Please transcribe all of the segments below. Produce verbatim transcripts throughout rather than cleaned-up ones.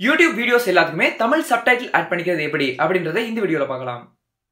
YouTube videos எல்லாத்துக்குமே Tamil subtitle add பண்ணிக்கிறது எப்படி அப்படின்றதை இந்த வீடியோல பார்க்கலாம்.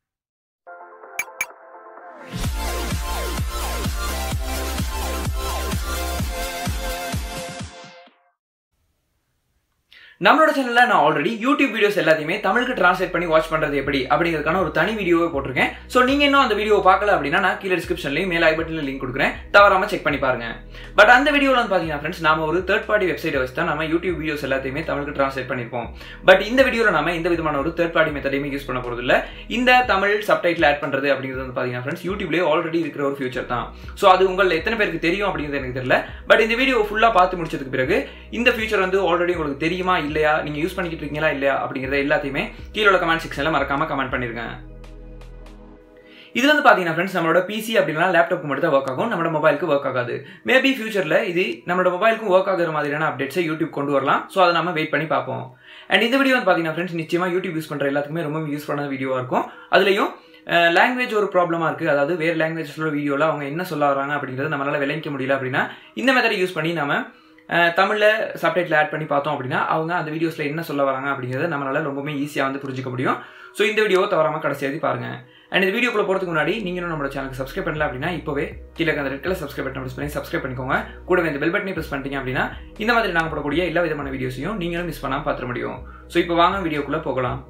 நம்மளோட சேனல்ல நான் ஆல்ரெடி யூடியூப் வீடியோஸ் எல்லாத்தையுமே தமிழுக்கு டிரான்ஸ்லேட் பண்ணி வாட்ச் பண்றது எப்படி அப்படிங்கிறதுக்கான ஒரு தனி வீடியோவை போட்டிருக்கேன். ஸோ நீங்க இன்னும் அந்த வீடியோவை பார்க்கல அப்படின்னா நான் கீழே டிஸ்கிரிப்ஷன்லையும் மேல் ஐ பட்டன்ல லிங்க் கொடுக்குறேன், தவறாம செக் பண்ணி பாருங்க. பட் அந்த வீடியோவில் வந்து பாத்தீங்கன்னா ஃப்ரெண்ட்ஸ் நாம ஒரு தேர்ட் பார்ட்டி வெப்சைட்டை வச்சு தான் நம்ம யூடியூப் வீடியோஸ் எல்லாத்தையுமே தமிழுக்கு டிரான்ஸ்லேட் பண்ணிருப்போம். பட் இந்த வீடியோவில் நம்ம எந்த விதமான ஒரு தேர்ட் பார்ட்டி மெத்தடையுமே யூஸ் பண்ண போறது இல்ல. இந்த தமிழ் சப்டைட்டில் ஆட் பண்றது அப்படிங்கிறது வந்து பாத்தீங்கன்னா ஃப்ரெண்ட்ஸ் யூடியூப்லேயே ஆல்ரெடி இருக்கிற ஒரு ஃபியூச்சர் தான். ஸோ அது உங்கள் எத்தனை பேருக்கு தெரியும் அப்படிங்கிறது எனக்கு தெரியல. பட் இந்த வீடியோ ஃபுல்லா பார்த்து முடிச்சதுக்கு பிறகு இந்த ஃபியூச்சர் வந்து ஆல்ரெடி உங்களுக்கு தெரியுமா இல்லையா, நீங்க யூஸ் பண்ணி இருக்கீங்களா இல்லையா அப்படிங்கறத எல்லாத்தையுமே கீழோட கமெண்ட் செக்ஷன்ல மறக்காம கமெண்ட் பண்ணிருங்க. இது வந்து பாத்தீங்கன்னா ஃப்ரெண்ட்ஸ் நம்மளோட பிசி அப்படின்னா லேப்டாப்க்கு மட்டும் தான் ஒர்க் ஆகும், நம்மளோட மொபைலுக்கு ஒர்க் ஆகாது. மேபி ஃபியூச்சர்ல இது நம்மளோட மொபைலுக்கும் ஒர்க் ஆகிற மாதிரியான அப்டேட்ஸை யூடியூப் கொண்டு வரலாம். ஸோ அதை நம்ம வெயிட் பண்ணி பார்ப்போம். அண்ட் இந்த வீடியோ வந்து பாத்தீங்கன்னா ஃப்ரெண்ட்ஸ் நிச்சயமா யூடியூப் யூஸ் பண்ற எல்லாத்துக்குமே ரொம்ப யூஸ்ஃபுல்லான வீடியோவா இருக்கும். அதுலயும் லாங்குவேஜ் ஒரு ப்ராப்ளமா இருக்கு, அதாவது வேற லாங்குவேஜ்ல வீடியோல அவங்க என்ன சொல்ல வராங்க அப்படிங்கறது நம்மளால விளங்கிக்க முடியல அப்படின்னா இந்த மெத்தடை யூஸ் பண்ணி நம்ம தமிழ்ல சப்டைட்டில் ஆட் பண்ணி பார்த்தோம் அப்படின்னா அவங்க அந்த வீடியோஸ்ல என்ன சொல்ல வராங்க அப்படிங்கிறத நம்மளால ரொம்பவே ஈஸியா வந்து புரிஞ்சுக்க முடியும். ஸோ இந்த வீடியோவை தவறாம கடைசி எழுதி பாருங்க. அண்ட் இந்த வீடியோக்குள்ள போறதுக்கு முன்னாடி நீங்களும் நம்ம சேனலுக்கு சப்ஸ்கிரைப் பண்ணல அப்படின்னா இப்பவே கீழே அந்த red colour subscribe button press பண்ணி சப்ஸ்கிரைப் பண்ணிக்கோங்க. கூடவே இந்த பெல் பட்டனை பிரஸ் பண்ணிட்டீங்க அப்படின்னா இந்த மாதிரி நாங்கள் போடக்கூடிய எல்லா விதமான வீடியோஸையும் நீங்களும் மிஸ் பண்ணாம பார்த்துட முடியும். ஸோ இப்போ வாங்க வீடியோக்குள்ள போகலாம்.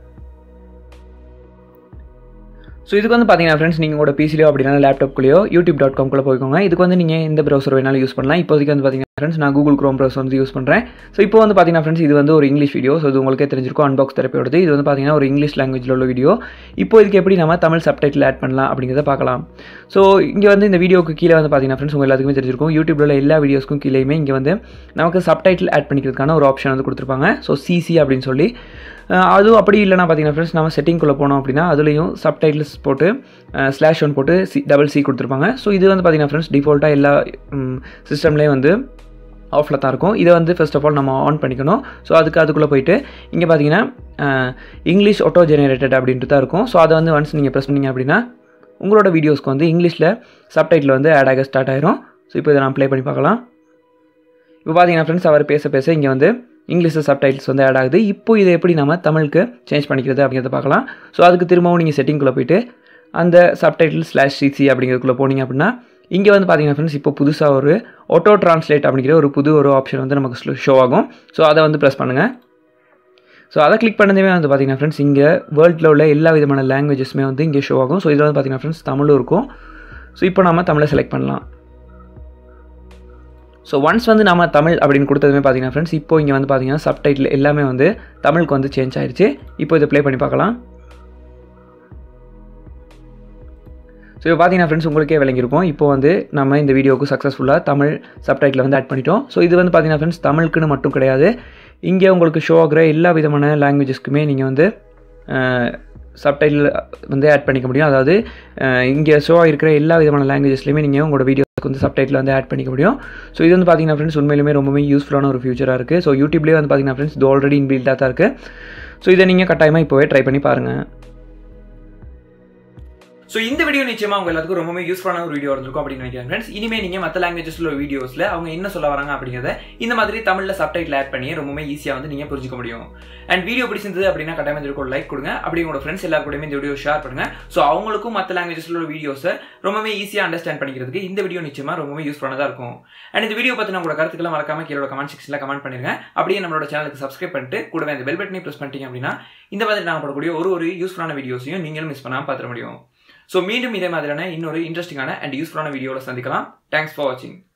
ஸோ இதுக்கு வந்து பார்த்தீங்கன்னா ஃப்ரெண்ட்ஸ் நீங்கள் உங்களோட பிசிலையோ அப்படின்னா லேப்டாப்குள்ளேயோ யூடியூப் டாட் காம்குள்ளே போய்க்கோங்க. இதுக்கு வந்து நீங்கள் எந்த ப்ரௌசர் வேணாலும் யூஸ் பண்ணலாம். இப்போதைக்கு வந்து பார்த்தீங்கன்னா ஃப்ரெண்ட்ஸ் நான் கூகுள் க்ரோம் ப்ரௌசர் வந்து யூஸ் பண்ணுறேன். ஸோ இப்போ வந்து பார்த்தீங்கன்னா ஃப்ரெண்ட்ஸ் இது வந்து ஒரு இங்கிலீஷ் வீடியோ. ஸோ இது உங்களுக்கே தெரிஞ்சிருக்கும், அன்பாக்ஸ் தெரப்பியோடது. இது வந்து பார்த்தீங்கன்னா ஒரு இங்கிலீஷ் லாங்குவேஜில் உள்ள வீடியோ. இப்போ இதுக்கு எப்படி நம்ம தமிழ் சப்டைட்டில் ஆட் பண்ணலாம் அப்படிங்கிறத பார்க்கலாம். ஸோ இங்கே வந்து இந்த வீடியோக்கு கீழே வந்து பார்த்தீங்கன்னா ஃப்ரெண்ட்ஸ் உங்கள் எல்லாத்துக்குமே தெரிஞ்சிருக்கும், யூடியூப்ல உள்ள எல்லா வீடியோஸ்க்கும் கீழேயுமே இங்கே வந்து நமக்கு சப்டைட்டில் ஆட் பண்ணிக்கிறதுக்கான ஒரு ஆப்ஷன் வந்து கொடுத்துருப்பாங்க. ஸோ சிசி அப்படின்னு சொல்லி. அதுவும் அப்படி இல்லைனா பார்த்தீங்கன்னா ஃப்ரெண்ட்ஸ் நம்ம செட்டிங்குள்ளே போனோம் அப்படின்னா அதுலேயும் சப்டைட்டில்ஸ் போட்டு ஸ்லாஷ் ஒன் போட்டு சி டபுள் சி கொடுத்துருப்பாங்க. ஸோ இது வந்து பார்த்தீங்கன்னா ஃப்ரெண்ட்ஸ் டிஃபால்ட்டாக எல்லா சிஸ்டம்லேயும் வந்து ஆஃபில் தான் இருக்கும். இதை வந்து ஃபர்ஸ்ட் ஆஃப் ஆல் நம்ம ஆன் பண்ணிக்கணும். ஸோ அதுக்கு அதுக்குள்ளே போயிட்டு இங்கே பார்த்தீங்கன்னா இங்கிலீஷ் ஆட்டோ ஜெனரேட்டட் அப்படின்ட்டு தான் இருக்கும். ஸோ அதை வந்து ஒன்ஸ் நீங்கள் ப்ரெஸ் பண்ணிங்க அப்படின்னா உங்களோட வீடியோஸ்க்கு வந்து இங்கிலீஷில் சப்டைட்டில் வந்து ஆட் ஆக ஸ்டார்ட் ஆயிரும். ஸோ இப்போ இதை நான் ப்ளே பண்ணி பார்க்கலாம். இப்போ பார்த்தீங்கன்னா ஃப்ரெண்ட்ஸ் அவர் பேச பேச இங்கே வந்து இங்கிலீஷில் சப்டைட்டில்ஸ் வந்து ஆட் ஆகுது. இப்போ இதை எப்படி நம்ம தமிழுக்கு சேஞ்ச் பண்ணிக்கிறது அப்படிங்கிறத பார்க்கலாம். ஸோ அதுக்கு திரும்பவும் நீங்கள் செட்டிங்குள்ளே போயிட்டு அந்த சப்டைட்டில் ஸ்லாஷ் சிசி அப்படிங்கிறதுக்குள்ளே போனீங்க அப்படின்னா இங்கே வந்து பார்த்தீங்கன்னா ஃப்ரெண்ட்ஸ் இப்போ புதுசாக ஒரு ஆட்டோ ட்ரான்ஸ்லேட் அப்படிங்கிற ஒரு புது ஒரு ஆப்ஷன் வந்து நமக்கு ஷோ ஆகும். ஸோ அதை வந்து ப்ரெஸ் பண்ணுங்கள். ஸோ அதை கிளிக் பண்ணதுமே வந்து பார்த்தீங்கன்னா ஃப்ரெண்ட்ஸ் இங்கே வேர்ல்டில் உள்ள எல்லா விதமான லாங்குவேஜஸ்மே வந்து இங்கே ஷோ ஆகும். ஸோ இதில் வந்து பார்த்தீங்கன்னா ஃப்ரெண்ட்ஸ் தமிழும் இருக்கும். ஸோ இப்போ நம்ம தமிழை செலக்ட் பண்ணலாம். ஸோ ஒன்ஸ் வந்து நம்ம தமிழ் அப்படின்னு கொடுத்ததுமே பார்த்தீங்கன்னா ஃப்ரெண்ட்ஸ் இப்போ இங்கே வந்து பார்த்தீங்கன்னா சப்டைட்டில் எல்லாமே வந்து தமிழுக்கு வந்து சேஞ்ச் ஆயிடுச்சு. இப்போ இதை ப்ளே பண்ணி பார்க்கலாம். ஸோ இப்போ பார்த்தீங்கன்னா ஃப்ரெண்ட்ஸ் உங்களுக்கே விளங்கியிருக்கும், இப்போ வந்து நம்ம இந்த வீடியோவுக்கு சக்ஸஸ்ஃபுல்லாக தமிழ் சப்டைட்டில் வந்து ஆட் பண்ணிட்டோம். ஸோ இது வந்து பார்த்தீங்கன்னா ஃப்ரெண்ட்ஸ் தமிழுக்குன்னு மட்டும் கிடையாது, இங்கே உங்களுக்கு ஷோ ஆகிற எல்லா விதமான லாங்குவேஜஸ்க்குமே நீங்கள் வந்து சப்டைட்டில் வந்து ஆட் பண்ணிக்க முடியும். அதாவது இங்கே ஷோ ஆகிருக்கிற எல்லா விதமான லாங்குவேஜஸ்லையுமே நீங்கள் உங்களோட வீடியோஸ்க்கு வந்து சப்டைட்டில் வந்து ஆட் பண்ணிக்க முடியும். ஸோ இது வந்து பார்த்தீங்கன்னா ஃப்ரெண்ட்ஸ் உண்மையிலுமே ரொம்பவே யூஸ்ஃபுல்லான ஒரு ஃபியூச்சராக இருக்குது. ஸோ யூடியூப்லேயே வந்து பார்த்தீங்கன்னா ஃப்ரெண்ட்ஸ் இது ஆல்ரெடி இன்பில்டாக தான் இருக்குது. ஸோ இதை நீங்கள் கட்டாயமாக இப்போவே ட்ரை பண்ணி பாருங்கள். ஸோ இந்த வீடியோ நிச்சயமா உங்க எல்லாத்துக்கும் ரொம்பவே யூஸ்ஃபுல்லான ஒரு வீடியோ இருந்திருக்கும் அப்படின்னு நினைக்கிறேன் ஃப்ரெண்ட்ஸ். இனிமே நீங்க மற்ற லாங்குவேஜஸ்ல வீடியோஸ்ல அவங்க என்ன சொல்ல வராங்க அப்படிங்கிறத இந்த மாதிரி தமிழ்ல சப்டைட்டில் ஆட் பண்ணி ரொம்பவே ஈஸியா வந்து நீங்க புரிஞ்சுக்க முடியும். அண்ட் வீடியோ பிடிச்சிருந்தது அப்படின்னா கட்டாயமா ஒரு லைக் கொடுங்க. அப்படி உங்களோட ஃப்ரெண்ட்ஸ் எல்லாருக்கூடயுமே இந்த வீடியோ ஷேர் பண்ணுங்க. ஸோ அவங்களுக்கும் மற்ற லாங்குவேஜஸ்ல வீடியோஸை ரொம்பவே ஈஸியா அண்டர்ஸ்டாண்ட் பண்ணிக்கிறதுக்கு இந்த வீடியோ நிச்சயமா ரொம்பவே யூஸ்ஃபுல்லானதா இருக்கும். அண்ட் இந்த வீடியோ பத்தின உங்களோட கருத்துக்களை மறக்காம கீழோட கமெண்ட் செக்ஷன்ல கமெண்ட் பண்ணிருங்க. அப்படியே நம்மளோட சேனலுக்கு சப்ஸ்கிரைப் பண்ணிட்டு கூடவே அந்த பெல் பட்டனை பிரஸ் பண்ணிட்டீங்க அப்படின்னா இந்த மாதிரி நாங்கள் போடக்கூடிய ஒரு ஒரு யூஸ்ஃபுல்லான வீடியோஸையும் நீங்களும் மிஸ் பண்ணாம பார்த்துட முடியும். ஸோ மீண்டும் இதே மாதிரியான இன்னொரு இன்ட்ரெஸ்டிங்கான அண்ட் யூஸ்ஃபுல்லான வீடியோவில் சந்திக்கலாம். தேங்க்ஸ் ஃபார் வாட்சிங்.